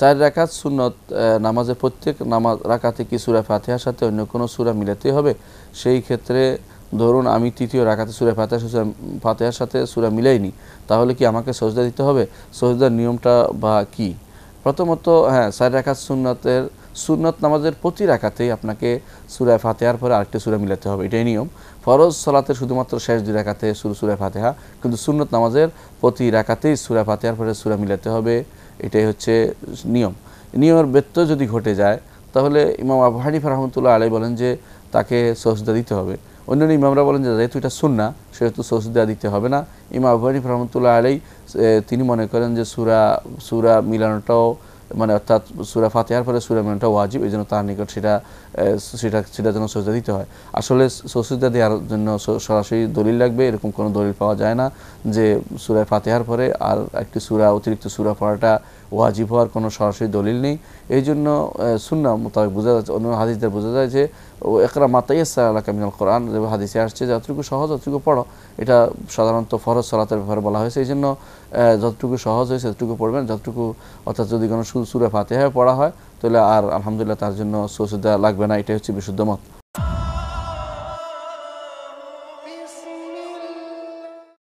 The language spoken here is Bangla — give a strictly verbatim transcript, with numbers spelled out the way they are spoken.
চার রাকাত সুন্নত নামাজের প্রত্যেক নামাজ রাকাতে কি সূরা ফাতিহার সাথে অন্য কোনো সূরা মিলাতে হবে? সেই ক্ষেত্রে ধরুন আমি তৃতীয় রাকাতে সূরা ফাতিহা সূরা ফাতিহার সাথে সূরা মিলাইনি, তাহলে কি আমাকে সজদা দিতে হবে? সজদার নিয়মটা বা কি? প্রথমত হ্যাঁ, চার রাকাত সুন্নতের সুন্নত নামাজের প্রতি রাকাতেই আপনাকে সূরা ফাতিহার পরে আরেকটি সূরা মিলাতে হবে, এটাই নিয়ম। ফরজ সালাতের শুধুমাত্র শেষ দুই রাকাতে শুরু সূরা ফাতিহা, কিন্তু সুন্নত নামাজের প্রতি রাকাতেই সূরা ফাতিহার পরে সূরা মিলাতে হবে, এটাই হচ্ছে নিয়ম। নিয়মের ব্যত্যয় যদি ঘটে যায় তাহলে ইমাম আবু হানিফা রাহমাতুল্লাহ আলাইহি বলেন যে তাকে সজদা দিতে হবে। অন্যান্য ইমামরা বলেন যে যেহেতু এটা সুন্নাহ সেহেতু সজদা দিতে হবে না। ইমাম আবু হানিফা রাহমাতুল্লাহ আলাইহি তিনি মনে করেন যে সূরা সূরা মিলানোটাও মানে অর্থাৎ সূরা ফাতিহার পরে সূরা মিলানোটা ওয়াজিব, এই জন্য তার নিকট সেটা সেটা সেটার জন্য সজদা দিতে হয়। আসলে সজদা দেওয়ার জন্য সরাসরি দলিল লাগবে, এরকম কোনো দলিল পাওয়া যায় না যে সূরা ফাতিহার পরে আর একটি সূরা অতিরিক্ত সূরা পড়াটা ওয়াজিব হওয়ার কোনো সরাসরি দলিল নেই। এই জন্য সুন্নাহ মোতাবেক বোঝা যাচ্ছে, অন্য হাদিসদের বোঝা যায় যে ইকরা মা তায়াসসারা লাকা মিনাল কোরআন, যে হাদিসে আসছে যতটুকু সহজ ততটুকু পড়ো, এটা সাধারণত ফরজ সালাতের ব্যাপারে বলা হয়েছে। এই জন্য যতটুকু সহজ হয়েছে ততটুকু পড়বেন, যতটুকু অর্থাৎ যদি কোনো সূরা ফাতিহা পড়া হয় তাহলে আর আলহামদুলিল্লাহ তার জন্য সজদা লাগবে না, এটাই হচ্ছে বিশুদ্ধ মত।